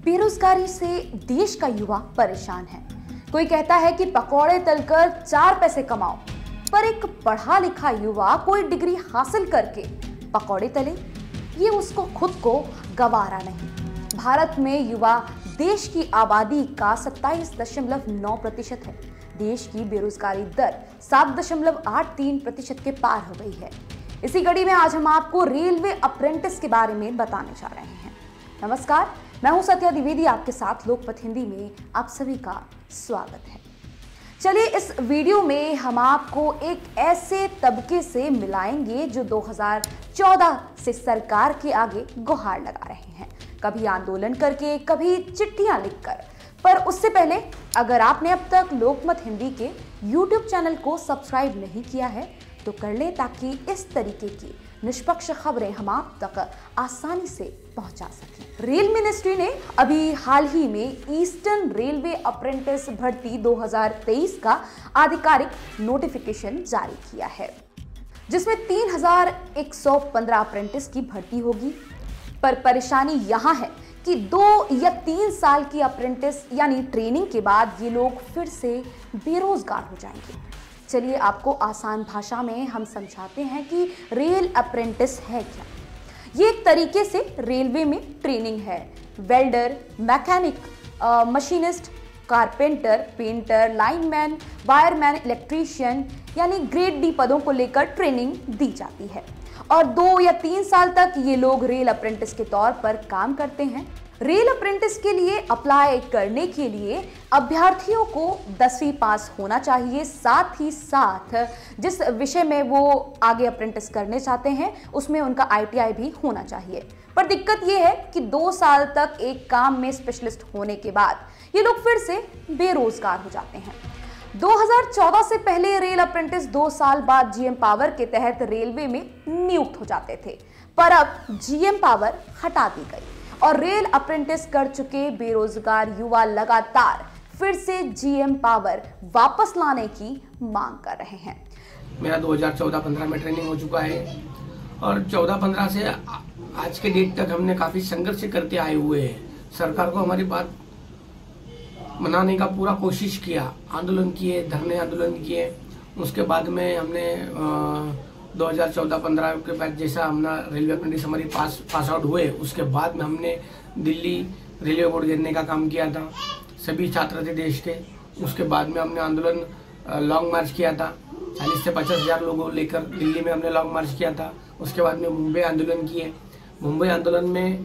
बेरोजगारी से देश का युवा परेशान है। कोई कहता है कि पकौड़े तलकर 4 पैसे कमाओ, पर एक पढ़ा लिखा युवा कोई डिग्री हासिल करके पकौड़े तले, ये उसको खुद को गवारा नहीं। भारत में युवा देश की आबादी का 27.9% है। देश की बेरोजगारी दर 7.83% के पार हो गई है। इसी कड़ी में आज हम आपको रेलवे अप्रेंटिस के बारे में बताने जा रहे हैं। नमस्कार, मैं हूं सत्या द्विवेदी, आपके साथ लोकमत हिंदी में आप सभी का स्वागत है। चलिए, इस वीडियो में हम आपको एक ऐसे तबके से मिलाएंगे जो 2014 से सरकार के आगे गुहार लगा रहे हैं, कभी आंदोलन करके, कभी चिट्ठियां लिखकर। पर उससे पहले अगर आपने अब तक लोकमत हिंदी के YouTube चैनल को सब्सक्राइब नहीं किया है तो कर लें, ताकि इस तरीके की निष्पक्ष खबरें हम आप तक आसानी से पहुंचा सकें। रेल मिनिस्ट्री ने अभी हाल ही में ईस्टर्न रेलवे अप्रेंटिस भर्ती 2023 का आधिकारिक नोटिफिकेशन जारी किया है, जिसमें 3115 अप्रेंटिस की भर्ती होगी। पर परेशानी यहां है कि 2 या 3 साल की अप्रेंटिस यानी ट्रेनिंग के बाद ये लोग फिर से बेरोजगार हो जाएंगे। चलिए, आपको आसान भाषा में हम समझाते हैं कि रेल अप्रेंटिस है क्या। ये एक तरीके से रेलवे में ट्रेनिंग है। Welder, mechanic, machinist, carpenter, painter, lineman, wireman, electrician यानी ग्रेड डी पदों को लेकर ट्रेनिंग दी जाती है और 2 या 3 साल तक ये लोग रेल अप्रेंटिस के तौर पर काम करते हैं। रेल अप्रेंटिस के लिए अप्लाई करने के लिए अभ्यर्थियों को 10वीं पास होना चाहिए। साथ ही साथ जिस विषय में वो आगे अप्रेंटिस करने चाहते हैं उसमें उनका ITI भी होना चाहिए। पर दिक्कत ये है कि 2 साल तक एक काम में स्पेशलिस्ट होने के बाद ये लोग फिर से बेरोजगार हो जाते हैं। 2014 से पहले रेल अप्रेंटिस 2 साल बाद GM पावर के तहत रेलवे में नियुक्त हो जाते थे, पर अब GM पावर हटा दी गई और रेल अप्रेंटिस कर चुके बेरोजगार युवा लगातार फिर से GM पावर वापस लाने की मांग कर रहे हैं। मेरा 2014-15 में ट्रेनिंग हो चुका है और 14-15 से आज के डेट तक हमने काफ़ी संघर्ष करते आए हुए हैं। सरकार को हमारी बात मनाने का पूरा कोशिश किया, आंदोलन किए, धरने आंदोलन किए। उसके बाद में हमने 2014-15 के बाद जैसा हमने रेलवे अप्रेंटिस हमारी पास आउट हुए, उसके बाद में हमने दिल्ली रेलवे बोर्ड घेरने का काम किया था। सभी छात्र थे देश के। उसके बाद में हमने आंदोलन लॉन्ग मार्च किया था। 40 से 50 हज़ार लोगों लेकर दिल्ली में हमने लॉन्ग मार्च किया था। उसके बाद में मुंबई आंदोलन किए। मुंबई आंदोलन में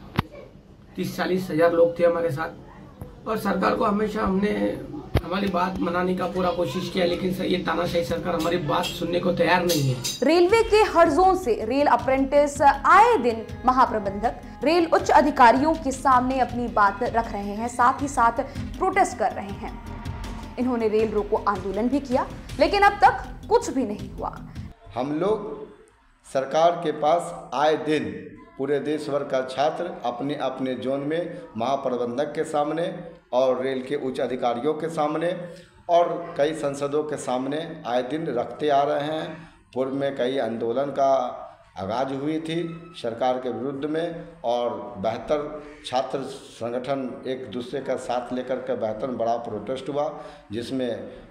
30-40 हज़ार लोग थे हमारे साथ और सरकार को हमेशा हमने हमारी बात मनाने का पूरा कोशिश किया, लेकिन ये तानाशाही सरकार हमारी बात सुनने को तैयार नहीं है। रेलवे के हर जोन से रेल अप्रेंटिस आए दिन महाप्रबंधक, रेल उच्च अधिकारियों के सामने अपनी बात रख रहे हैं, साथ ही साथ प्रोटेस्ट कर रहे हैं। इन्होंने रेल रोको आंदोलन भी किया, लेकिन अब तक कुछ भी नहीं हुआ। हम लोग सरकार के पास आए दिन पूरे देश भर का छात्र अपने अपने जोन में महाप्रबंधक के सामने और रेल के उच्च अधिकारियों के सामने और कई संसदों के सामने आए दिन रखते आ रहे हैं। पूर्व में कई आंदोलन का आगाज हुई थी सरकार के विरुद्ध में और बेहतर छात्र संगठन एक दूसरे का साथ लेकर के बेहतर बड़ा प्रोटेस्ट हुआ, जिसमें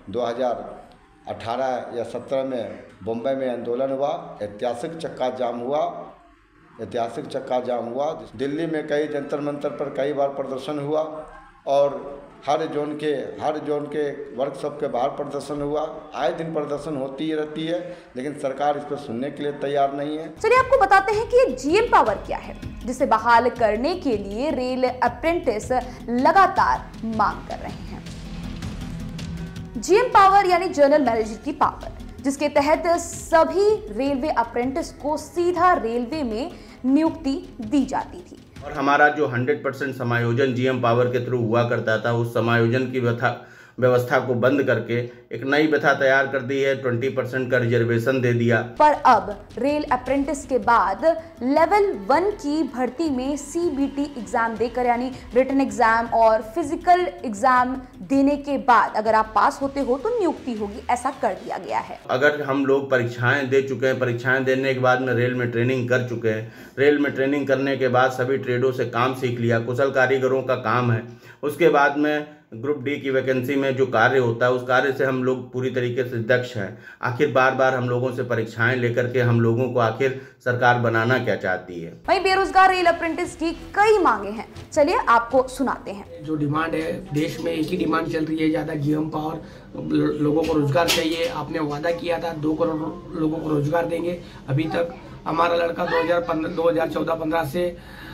2018 या 17 में बम्बई में आंदोलन हुआ। ऐतिहासिक चक्का जाम हुआ। दिल्ली में कई जंतर मंतर पर कई बार प्रदर्शन हुआ और हर जोन के वर्कशॉप के बाहर प्रदर्शन हुआ। आए दिन प्रदर्शन होती ही रहती है, लेकिन सरकार इस पर सुनने के लिए तैयार नहीं है। चलिए, आपको बताते हैं कि GM पावर क्या है, जिसे बहाल करने के लिए रेल अप्रेंटिस लगातार मांग कर रहे हैं। GM पावर यानी जनरल मैनेजर की पावर, जिसके तहत सभी रेलवे अप्रेंटिस को सीधा रेलवे में नियुक्ति दी जाती थी। और हमारा जो 100% समायोजन GM पावर के थ्रू हुआ करता था, उस समायोजन की व्यवस्था को बंद करके एक नई प्रथा तैयार कर दी है। 20% का रिजर्वेशन दे दिया। पर अब रेल अप्रेंटिस के बाद लेवल 1 की भर्ती में CBT एग्जाम देकर यानी रिटन एग्जाम और फिजिकल एग्जाम देने के बाद अगर आप पास होते हो तो नियुक्ति होगी, ऐसा कर दिया गया है। अगर हम लोग परीक्षाएं दे चुके हैं, परीक्षाएं देने के बाद में रेल में ट्रेनिंग कर चुके हैं, रेल में ट्रेनिंग करने के बाद सभी ट्रेडों से काम सीख लिया, कुशल कारीगरों का काम है, उसके बाद में ग्रुप डी की वैकेंसी में जो कार्य होता है उस कार्य से हम लोग पूरी तरीके से दक्ष हैं। आखिर बार बार हम लोगों से परीक्षाएं लेकर के हम लोगों को आखिर सरकार बनाना क्या चाहती है। वहीं बेरोजगार रेल अप्रेंटिस की कई मांगे हैं, चलिए आपको सुनाते हैं। जो डिमांड है, देश में एक ही डिमांड चल रही है, ज़्यादा GM पावर, लोगों को रोजगार चाहिए। आपने वादा किया था 2 करोड़ लोगों को रोजगार देंगे, अभी तक हमारा लड़का 2014-15 से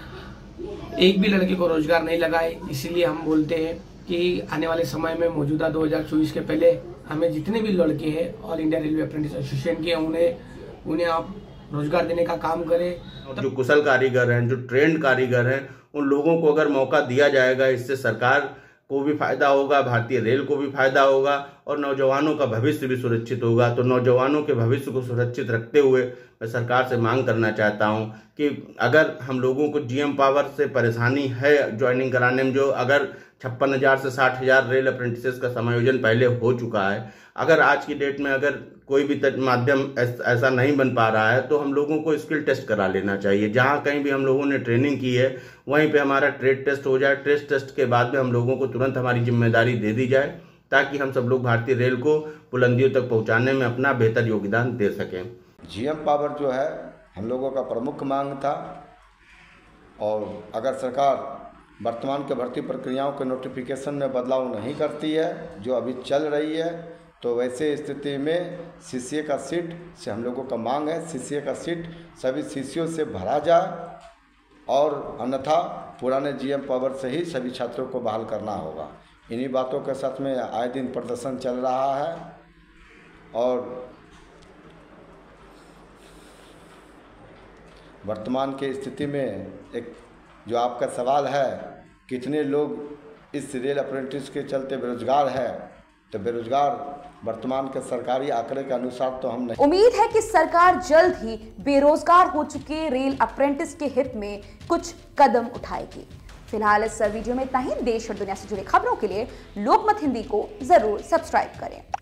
एक भी लड़के को रोजगार नहीं लगाए। इसीलिए हम बोलते हैं कि आने वाले समय में मौजूदा 2024 के पहले हमें जितने भी लड़के हैं all India railway apprentice association के, उन्हें आप रोजगार देने का काम करें। जो कुशल कारीगर हैं, जो ट्रेंड कारीगर हैं, उन लोगों को अगर मौका दिया जाएगा, इससे सरकार को भी फायदा होगा, भारतीय रेल को भी फायदा होगा और नौजवानों का भविष्य भी सुरक्षित होगा। तो नौजवानों के भविष्य को सुरक्षित रखते हुए मैं सरकार से मांग करना चाहता हूं कि अगर हम लोगों को GM पावर से परेशानी है ज्वाइनिंग कराने में, जो अगर 56,000 से 60,000 रेल अप्रेंटिसेस का समायोजन पहले हो चुका है, अगर आज की डेट में अगर कोई भी माध्यम ऐसा नहीं बन पा रहा है तो हम लोगों को स्किल टेस्ट करा लेना चाहिए। जहां कहीं भी हम लोगों ने ट्रेनिंग की है वहीं पे हमारा ट्रेड टेस्ट हो जाए। ट्रेड टेस्ट के बाद में हम लोगों को तुरंत हमारी जिम्मेदारी दे दी जाए ताकि हम सब लोग भारतीय रेल को बुलंदियों तक पहुंचाने में अपना बेहतर योगदान दे सकें। GM पावर जो है हम लोगों का प्रमुख मांग था, और अगर सरकार वर्तमान के भर्ती प्रक्रियाओं के नोटिफिकेशन में बदलाव नहीं करती है जो अभी चल रही है, तो वैसे स्थिति में CCA का सीट से हम लोगों का मांग है CCA का सीट सभी CCO से भरा जाए और अन्यथा पुराने GM पावर से ही सभी छात्रों को बहाल करना होगा। इन्हीं बातों के साथ में आए दिन प्रदर्शन चल रहा है। और वर्तमान की स्थिति में एक जो आपका सवाल है कितने लोग इस रेल अप्रेंटिस के चलते बेरोजगार है, तो बेरोजगार वर्तमान के सरकारी आंकड़े के अनुसार तो हम नहीं। उम्मीद है कि सरकार जल्द ही बेरोजगार हो चुके रेल अप्रेंटिस के हित में कुछ कदम उठाएगी। फिलहाल इस वीडियो में इतना ही। देश और दुनिया से जुड़ी खबरों के लिए लोकमत हिंदी को जरूर सब्सक्राइब करें।